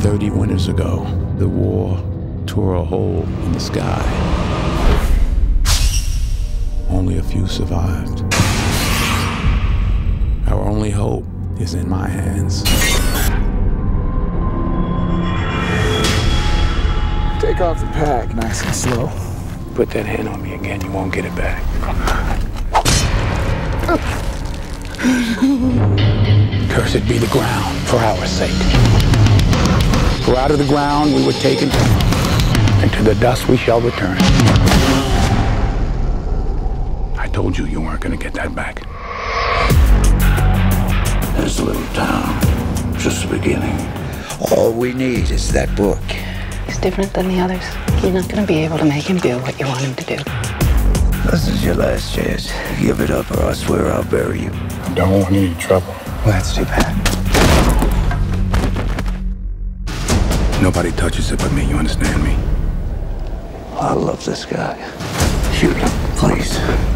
30 winters ago, the war tore a hole in the sky. Only a few survived. Our only hope is in my hands. Take off the pack, nice and slow. Put that hand on me again, you won't get it back. Cursed be the ground for our sake. For out of the ground we were taken, and to the dust we shall return. I told you you weren't gonna get that back. This little town, just the beginning. All we need is that book. He's different than the others. You're not going to be able to make him do what you want him to do. This is your last chance. Give it up or I swear I'll bury you. I don't want any trouble. Well, that's too bad. Nobody touches it but me, you understand me? I love this guy. Shoot him, please.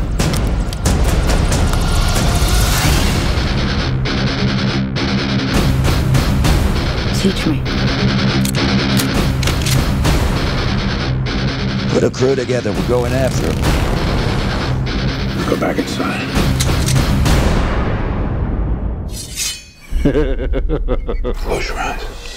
Teach me. Put a crew together. We're going after him. Go back inside. Close your eyes.